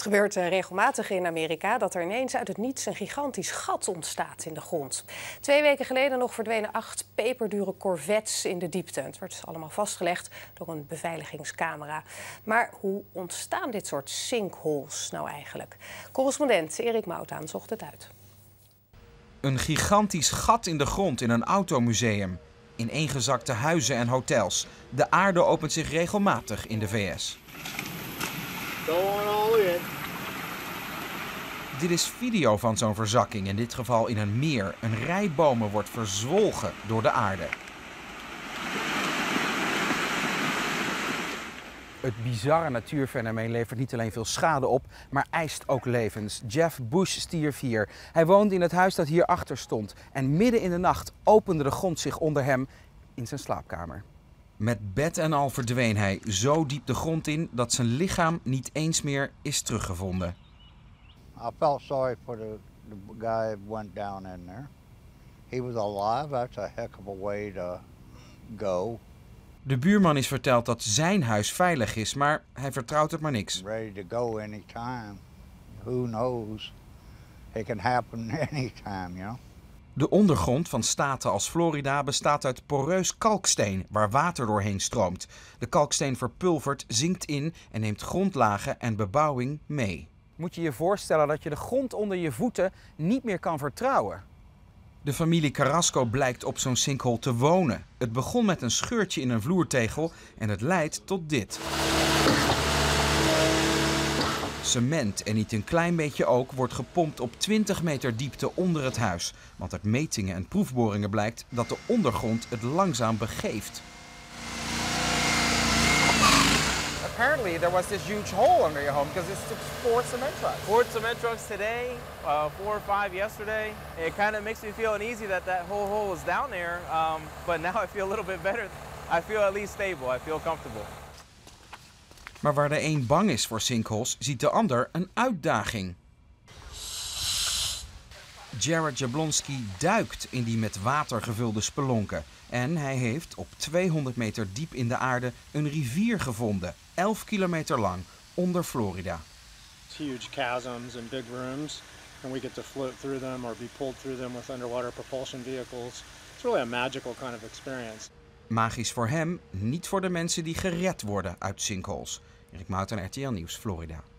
gebeurt regelmatig in Amerika dat er ineens uit het niets een gigantisch gat ontstaat in de grond. 2 weken geleden nog verdwenen 8 peperdure Corvettes in de diepte. Het werd allemaal vastgelegd door een beveiligingscamera. Maar hoe ontstaan dit soort sinkholes nou eigenlijk? Correspondent Erik Moutaan zocht het uit. Een gigantisch gat in de grond in een automuseum. Ineengezakte huizen en hotels. De aarde opent zich regelmatig in de VS. Dit is video van zo'n verzakking, in dit geval in een meer. Een rij bomen wordt verzwolgen door de aarde. Het bizarre natuurfenomeen levert niet alleen veel schade op, maar eist ook levens. Jeff Bush stierf hier. Hij woonde in het huis dat hier achter stond. En midden in de nacht opende de grond zich onder hem in zijn slaapkamer. Met bed en al verdween hij zo diep de grond in dat zijn lichaam niet eens meer is teruggevonden. I felt sorry for the guy who went down in there. He was alive. That's a heck of a way to go. De buurman is verteld dat zijn huis veilig is, maar hij vertrouwt het maar niks. Ready to go anytime. Who knows? It can happen anytime, you know. De ondergrond van staten als Florida bestaat uit poreus kalksteen waar water doorheen stroomt. De kalksteen verpulvert, zinkt in en neemt grondlagen en bebouwing mee. Moet je je voorstellen dat je de grond onder je voeten niet meer kan vertrouwen. De familie Carrasco blijkt op zo'n sinkhole te wonen. Het begon met een scheurtje in een vloertegel en het leidt tot dit. Cement, en niet een klein beetje ook, wordt gepompt op 20 meter diepte onder het huis. Want uit metingen en proefboringen blijkt dat de ondergrond het langzaam begeeft. Apparently there was this huge hole under your home because it's 4 cement trucks. 4 cement trucks today, 4 or 5 yesterday. It kind of makes me feel uneasy that whole hole is down there, but now I feel a little bit better. I feel at least stable, I feel comfortable. Maar waar de een bang is voor sinkholes, ziet de ander een uitdaging. Jared Jablonski duikt in die met water gevulde spelonken. En hij heeft op 200 meter diep in de aarde een rivier gevonden. 11 kilometer lang, onder Florida. Huge chasms and big rooms, and we get to float through them or be pulled through them with underwater propulsion vehicles. It's really a magical kind of experience. Magisch voor hem, niet voor de mensen die gered worden uit sinkholes. Erik Moutaan, RTL Nieuws, Florida.